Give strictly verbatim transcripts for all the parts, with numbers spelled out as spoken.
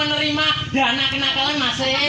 menerima dana kenakalan masih.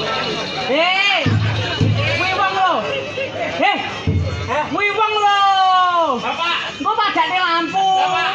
Hei, kuwi wong lho. Hei, kuwi wong lho. Bapak, kok padane lampu? Bapak.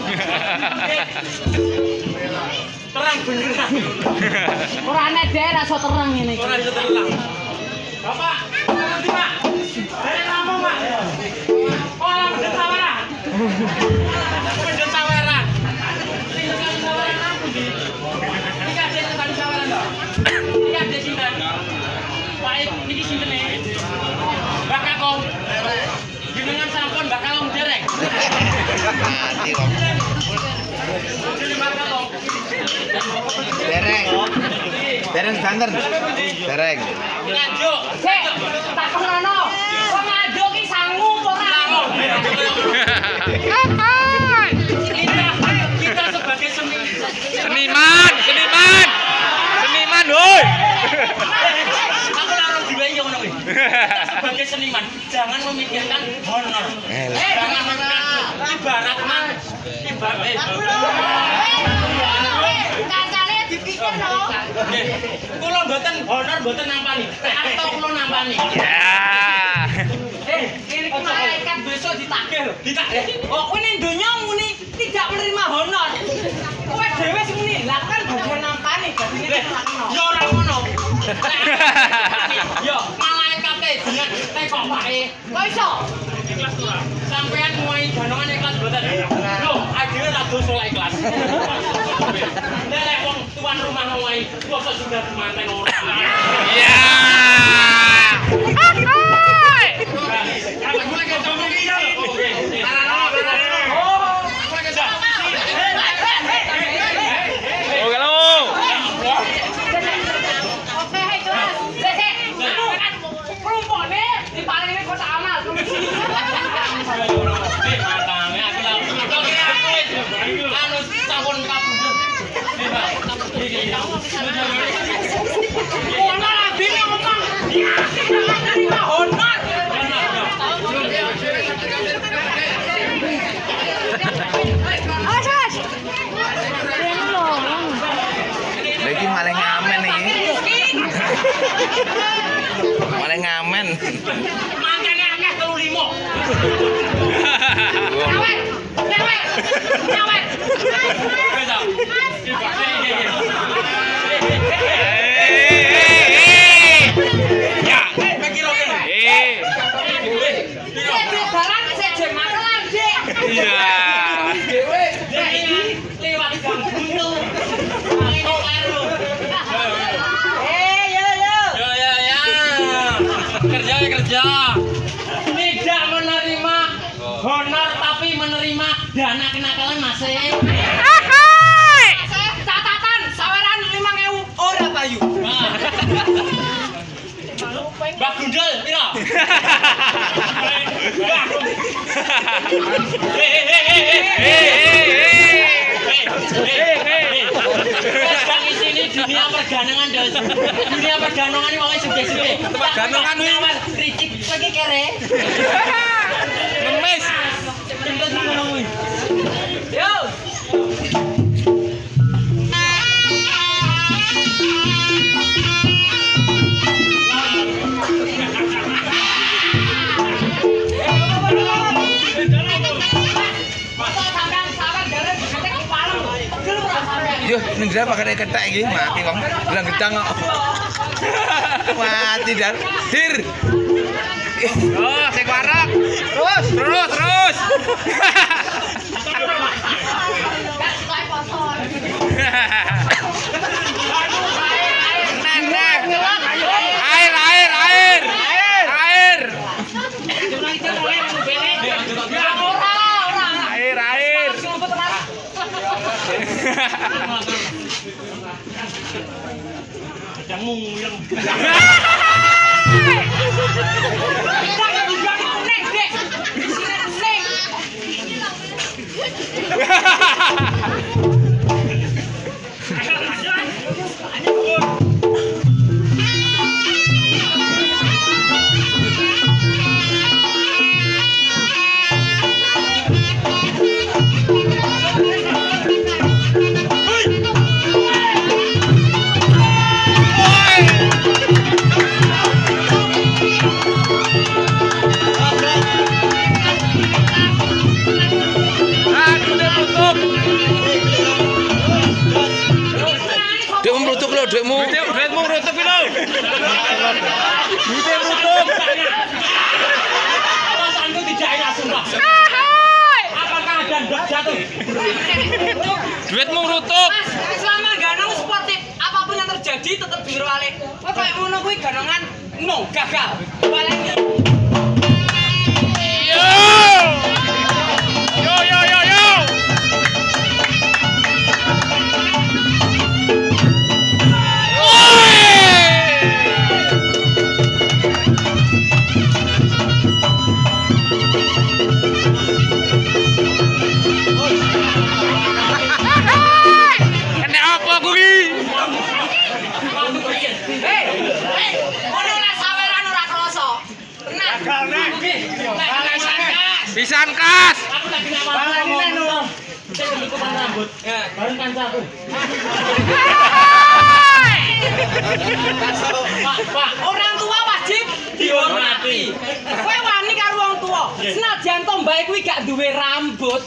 Terang beneran. Ora nek dhek ra iso terang ngene iki. Ora iso terang. Bapak, nanti Pak. Dari lampu, Pak. Oh, lampu tawaran. Lampu tawaran. Tinggal tawaran lampu di. Iki ada tempat tawaran lho. Iki ada sinten. Pak, niki sintene. Mbak Kakong. Jenengan sampun Mbak Kakong dereng. Mati kok. Mbak Kakong. Dereng. Dereng banter. Dereng. Ngajuk. Sik, tak kono. Kok ngajuk ki sangu apa ora? Kita kita sebagai seniman. Seniman, seniman. Seniman, woi. Aku larang dhewe yo ngono kuwi. Kita sebagai seniman jangan memikirkan honor. Eh, jangan memikirkan ibarat man ibarat eh. Kancane dipikir lho. Nggih. Kula mboten honor mboten nampani. Atau kula nampani. Ya. Eh, ini malaikat besok ditagih lho. Ditagih. Oh, kowe ning donya muni tidak menerima honor. Kowe dhewe sing muni, lah kan bagian nampani, dadi ngene lakno. Ya ora ngono. Yo, malaikate jeneng tekok wae. Kok iso? Ikhlas to. Sampeyan muai danongan ikhlas mboten? Lho, adewe ra dosa ikhlas. Nek wong tuan rumah muai, kok sudah manten ora. Ya. Iki malah ngamen iki. Malah ngamen. Mangkane akeh telu lima. Nyawet. Nyawet. Nyawet. Ya, mikir kene. Eh. Iki barang seje matelan, Dik. Iya. Dewe lewat gang buntu. Eh, yo yo. Yo yo ya. Kerja kerja. Tidak menerima honor tapi menerima dana kenakalan masih. Catatan saweran lima ribu ora payu. Mbak Gundul, piro? Ini dunia perganongan dos. Dunia perganongan ini mau suge-suge. Perganongan ini ricik lagi kere. Ngemis. Yo. Yo, ning dhewe pakane kethek iki mati wong. Bilang gedang kok. Mati dan dir. Oh, sing warak. Terus, terus, terus. Neng, neng. Air, air, air. Air. Air, air. Jangan muyang. Oi! Duitnya menutup. Perasaanku tidak enak sumpah. Apakah ada ndak jatuh? Duitmu menutup. Mas, selama ganong sportif, apapun yang terjadi tetap dirawale. Kowe koyo ngono kuwi ganongan no gagal. Paling Yo. Yo yo yo yo. Kena apa kuwi? hei, hei, ono lah saweran ora krasa. Tenang. Pisan kas. Aku lagi nak ngomong. Saya ketutupan rambut. Bareng kancaku. Pak, Pak, Orang tua wajib dihormati. Kowe wani karo wong tua. Senajan tombae kuwi gak duwe rambut.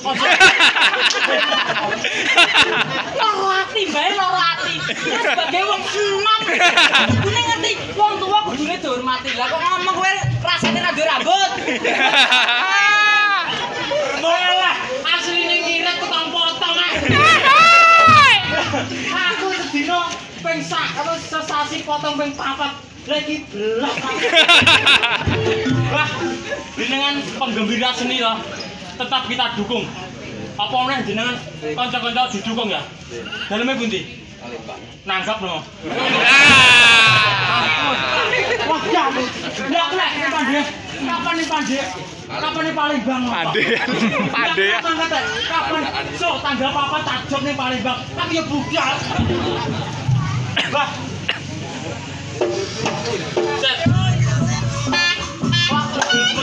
Loro ati, bae loro ati. Terus sebagai wong enom, kuwi ngerti wong tua kudune dihormati. Lah kok ngomong kowe rasane ra duwe rambut. Malah asline ngirit tukang potong ah. Aku sedina ping sak atau sesasi potong ping papat. Lagi belah. Wah, jenengan penggembira seni loh. Tetap kita dukung. Apa meneh jenengan kanca-kanca didukung ya? Daleme pundi? Nanggap no. Wah, jamu. Lah lek Pandhe. Kapan nih Pandhe? Kapan nih Palembang? Pandhe. Pandhe ya. Kapan? So, tanggal apa tak job nih Palembang. Tapi ya budal. Wah. Set. Wah,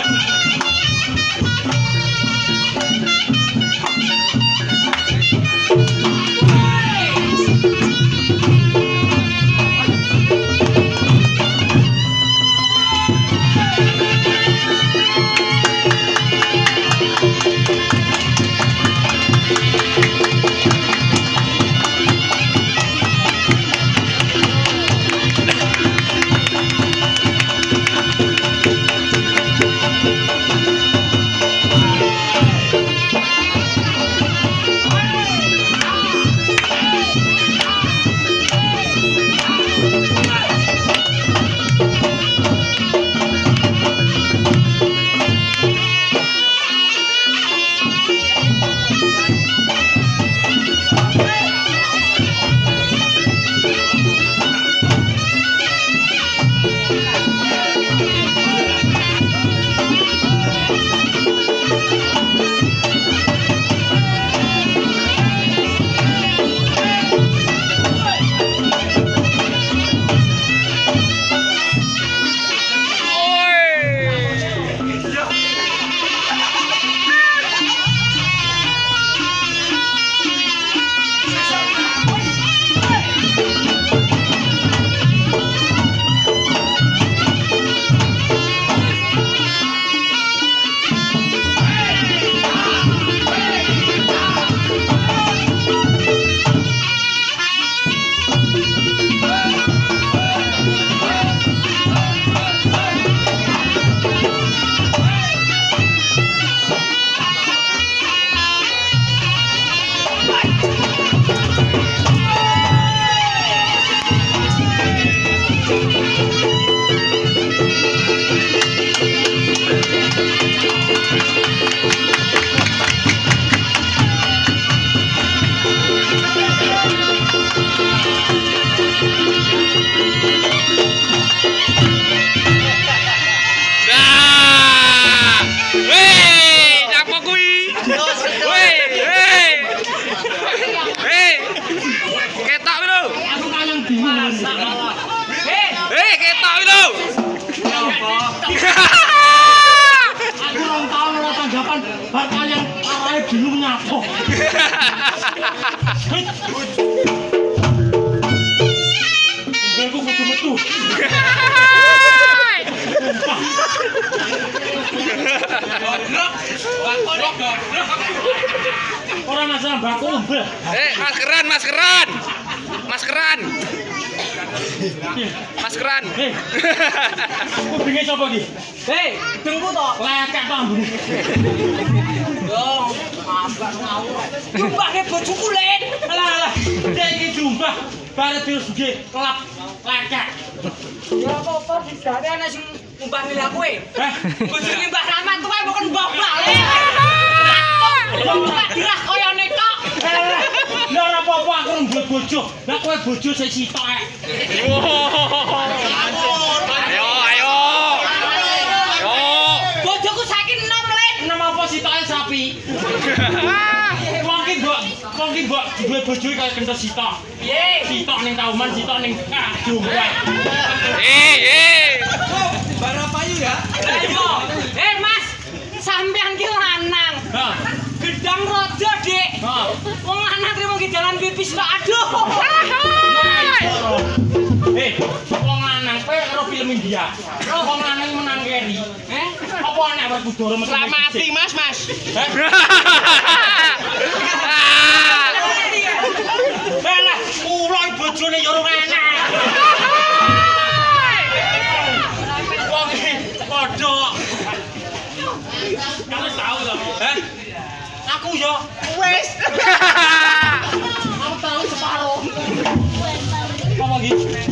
Eh, ketok itu. Aku orang tahu ora tanggapan bar kalian awake bingung nyapa. Unggalku kudu metu. Orang masalah baku umbel. Eh, maskeran, maskeran. Maskeran. Maskeran. Hei. Kupinge sapa iki? Hei, dengku to. Lekek to ambune. Yo, abang ngawur. Jumbah ke bojoku len. Alah alah. Dek iki jumbah bare terus nggih kelap lekek. Ya apa-apa digare ana sing ngumbah milih aku e. Heh. Bojone Mbah Rahmat tuwe bukan Mbah Balik. Dirah koyo netok. Lah ora apa-apa aku rembut bojo. Lah kowe bojo sing sitok ae. Ayo, ayo. Yo. Bojoku saiki enom le. Enem apa sitoke sapi? Wong ki mbok, wong ki mbok duwe bojo kaya kenthel sitok. Piye? Sitok ning kauman, sitok ning jumbah. Eh, eh. Ayo. Eh Mas, sampean ki lanang. Hah. Gedang raja, Dik. Hah. Wong lanang trimo gidangan pipis kok aduh. Eh, wong lanang kowe karo film India. Wong lanang menang keri. Eh, apa anak Werkudara metu? Mati, Mas, Mas. Lah, kula bojone yo ora enak. Wong iki padha. Kamu tahu lho, heh? Aku yo wis. Aku tahu separuh. Ngomong iki.